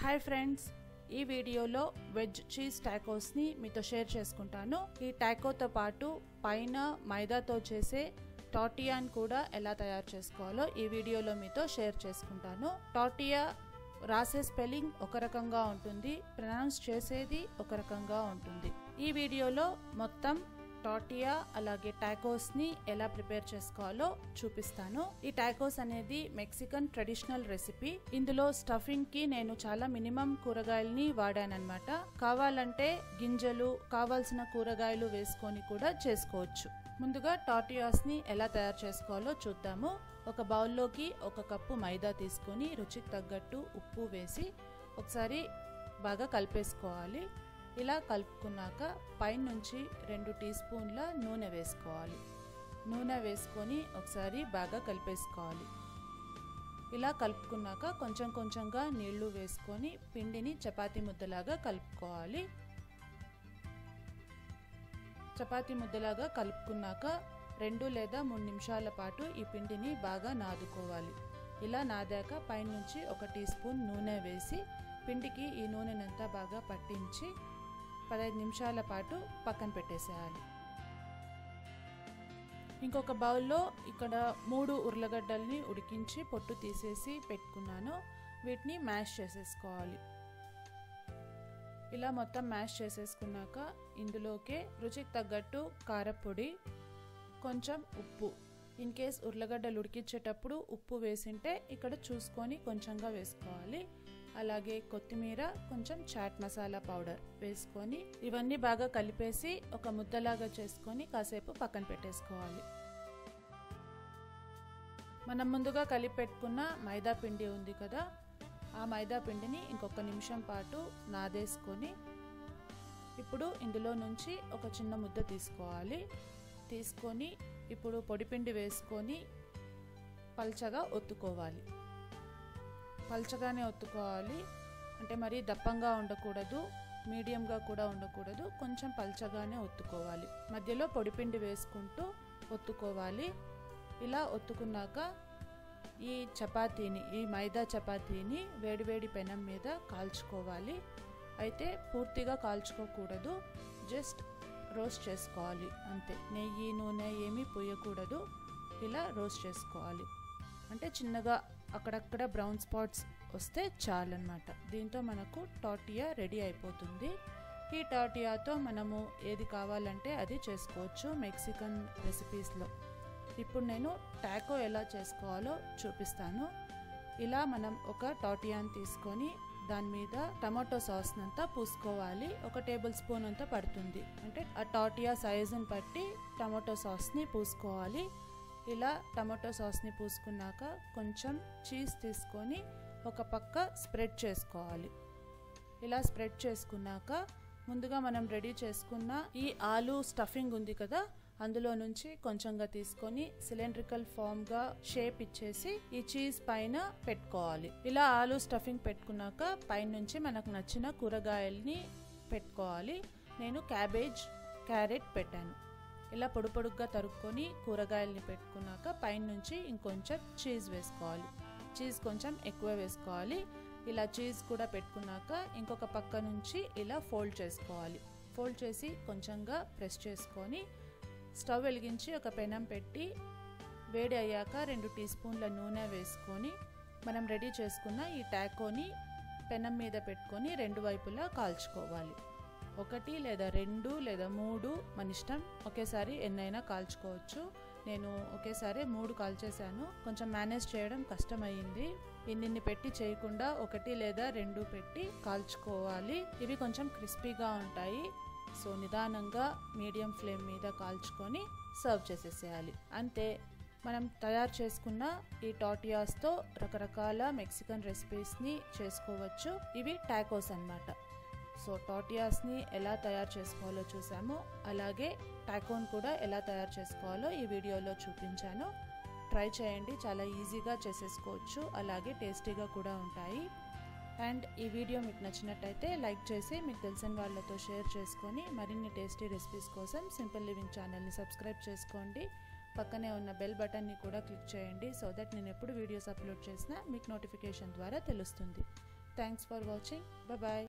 Hi friends, ఈ వీడియోలో veg cheese tacos ని మీతో షేర్ చేసుకుంటాను. ఈ టాకోతో పాటు పైన మైదాతో చేసే టార్టియాని కూడా ఎలా తయారు చేసుకోవాలో ఈ వీడియోలో మీతో షేర్ చేసుకుంటాను. టార్టియా రాసే స్పెల్లింగ్ ఒక రకంగా ఉంటుంది, ప్రొనౌన్స్ చేసేది ఒక రకంగా ఉంటుంది. ఈ వీడియోలో మొత్తం టార్టియా అలాగే టాకోస్ ని ఎలా ప్రిపేర్ చేసుకోవాలో చూపిస్తాను. ఈ టాకోస్ అనేది మెక్సికన్ ట్రెడిషనల్ రెసిపీ. ఇందులో స్టఫింగ్ కి నేను చాలా మినిమం కూరగాయలని వాడానన్నమాట. కావాలంటే గింజలు, కావాల్సిన కూరగాయలు వేసుకొని కూడా చేసుకోవచ్చు. ముందుగా టార్టియాస్ ని ఎలా తయారు చేసుకోవాలో చూద్దాము. ఒక బౌల్లోకి 1 కప్పు మైదా తీసుకొని రుచికి తగ్గట్టు ఉప్పు వేసి ఒకసారి బాగా కలిపేసుకోవాలి. ఇలా కలుపుకున్నాక పైనుంచి 2 టీ స్పూన్ల నూనె వేసుకోవాలి. నూనె వేసుకొని ఒకసారి బాగా కలిపేసుకోవాలి. ఇలా కలుపుకున్నాక కొంచెం కొంచెంగా నీళ్లు వేసుకొని పిండిని చపాతీ ముద్దలాగా కలుపుకోవాలి. చపాతీ ముద్దలాగా కలుపుకున్నాక 2 లేదా 3 నిమిషాల పాటు ఈ పిండిని బాగా నాదుకోవాలి. ఇలా నాదాక పైనుంచి 1 టీ స్పూన్ నూనె వేసి పిండికి ఈ నూనెనంతా బాగా పట్టించి 15 నిమిషాల పాటు పక్కన పెట్టేసేయాలి. ఇంకొక బౌల్లో ఇక్కడ 3 ఉర్లగడ్డల్ని ఉడికించి పొట్టు తీసేసి పెట్టుకున్నాను. వీటిని మ్యాష్ చేసేసుకోవాలి. ఇలా మొత్తం మ్యాష్ చేసేసుకున్నాక ఇందులోకే రుచికి తగ్గట్టు కారపొడి, కొంచెం ఉప్పు. ఇన్ కేస్ ఉర్లగడ్డలు ఉడికించేటప్పుడు ఉప్పు వేసింటే ఇక్కడ చూసుకొని కొంచెంగా వేసుకోవాలి. అలాగే కొత్తిమీర, కొంచెం చాట్ మసాలా పౌడర్ వేసుకొని ఇవన్నీ బాగా కలిపేసి ఒక ముద్దలాగా చేసుకొని కాసేపు పక్కన పెట్టేసుకోవాలి. మనం ముందుగా కలిపి పెట్టుకున్న మైదా పిండి ఉంది కదా, ఆ మైదా పిండిని ఇంకొక నిమిషం పాటు నాదేసుకొని ఇప్పుడు ఇందులో నుంచి ఒక చిన్న ముద్ద తీసుకోవాలి. తీసుకొని ఇప్పుడు పొడిపిండి వేసుకొని పల్చగా ఒత్తుకోవాలి. పల్చగానే ఒత్తుకోవాలి, అంటే మరీ దప్పంగా ఉండకూడదు, మీడియంగా కూడా ఉండకూడదు, కొంచెం పల్చగానే ఒత్తుకోవాలి. మధ్యలో పొడిపిండి వేసుకుంటూ ఒత్తుకోవాలి. ఇలా ఒత్తుకున్నాక ఈ చపాతీని, ఈ మైదా చపాతీని వేడివేడి పెనం మీద కాల్చుకోవాలి. అయితే పూర్తిగా కాల్చుకోకూడదు, జస్ట్ రోస్ట్ చేసుకోవాలి అంతే. నెయ్యి, నూనె ఏమీ పోయకూడదు. ఇలా రోస్ట్ చేసుకోవాలి. అంటే చిన్నగా అక్కడక్కడ బ్రౌన్ స్పాట్స్ వస్తే చాలన్నమాట. దీంతో మనకు టార్టియా రెడీ అయిపోతుంది. ఈ టార్టియాతో మనము ఏది కావాలంటే అది చేసుకోవచ్చు మెక్సికన్ రెసిపీస్లో. ఇప్పుడు నేను టాకో ఎలా చేసుకోవాలో చూపిస్తాను. ఇలా మనం ఒక టార్టియాని తీసుకొని దాని మీద టమాటో సాస్ అంతా పూసుకోవాలి. 1 టేబుల్ స్పూన్ అంతా పడుతుంది. అంటే ఆ టార్టియా సైజుని బట్టి టమాటో సాస్ని పూసుకోవాలి. ఇలా టమాటో సాస్ని పూసుకున్నాక కొంచెం చీజ్ తీసుకొని ఒక పక్క స్ప్రెడ్ చేసుకోవాలి. ఇలా స్ప్రెడ్ చేసుకున్నాక ముందుగా మనం రెడీ చేసుకున్న ఈ ఆలు స్టఫింగ్ ఉంది కదా, అందులో నుంచి కొంచెంగా తీసుకొని సిలిండ్రికల్ ఫామ్ గా షేప్ ఇచ్చేసి ఈ చీజ్ పైన పెట్టుకోవాలి. ఇలా ఆలు స్టఫింగ్ పెట్టుకున్నాక పైనుంచి మనకు నచ్చిన కూరగాయల్ని పెట్టుకోవాలి. నేను క్యాబేజ్, క్యారెట్ పెట్టాను. ఇలా పొడుగా తరుక్కొని కూరగాయల్ని పెట్టుకున్నాక పైనుంచి ఇంకొంచెం చీజ్ వేసుకోవాలి. చీజ్ కొంచెం ఎక్కువ వేసుకోవాలి. ఇలా చీజ్ కూడా పెట్టుకున్నాక ఇంకొక పక్క నుంచి ఇలా ఫోల్డ్ చేసుకోవాలి. ఫోల్డ్ చేసి కొంచెంగా ప్రెస్ చేసుకొని స్టవ్ వెలిగించి ఒక పెనం పెట్టి వేడి అయ్యాక 2 టీ స్పూన్ల నూనె వేసుకొని మనం రెడీ చేసుకున్న ఈ టాకోని పెనం మీద పెట్టుకొని 2 వైపులా కాల్చుకోవాలి. 1 లేదా 2 లేదా 3 మన ఇష్టం. ఒకేసారి ఎన్నైనా కాల్చుకోవచ్చు. నేను ఒకేసారి 3 కాల్చేసాను. కొంచెం మేనేజ్ చేయడం కష్టమయ్యింది. ఇన్ని పెట్టి చేయకుండా 1 లేదా 2 పెట్టి కాల్చుకోవాలి. ఇవి కొంచెం క్రిస్పీగా ఉంటాయి. సో నిదానంగా మీడియం ఫ్లేమ్ మీద కాల్చుకొని సర్వ్ చేసేసేయాలి. అంతే, మనం తయారు చేసుకున్న ఈ టార్టియాస్తో రకరకాల మెక్సికన్ రెసిపీస్ని చేసుకోవచ్చు. ఇవి టాకోస్ అన్నమాట. సో టార్టియాస్ని ఎలా తయారు చేసుకోవాలో చూసాము. అలాగే టాకోని కూడా ఎలా తయారు చేసుకోవాలో ఈ వీడియోలో చూపించాను. ట్రై చేయండి, చాలా ఈజీగా చేసేసుకోవచ్చు. అలాగే టేస్టీగా కూడా ఉంటాయి. అండ్ ఈ వీడియో మీకు నచ్చినట్టయితే లైక్ చేసి మీకు తెలిసిన వాళ్ళతో షేర్ చేసుకొని మరిన్ని టేస్టీ రెసిపీస్ కోసం సింపుల్ లివింగ్ ఛానల్ని సబ్స్క్రైబ్ చేసుకోండి. పక్కనే ఉన్న బెల్ బటన్ని కూడా క్లిక్ చేయండి. సో దట్ నేను ఎప్పుడు వీడియోస్ అప్లోడ్ చేసినా మీకు నోటిఫికేషన్ ద్వారా తెలుస్తుంది. Thanks for watching. బాయ్.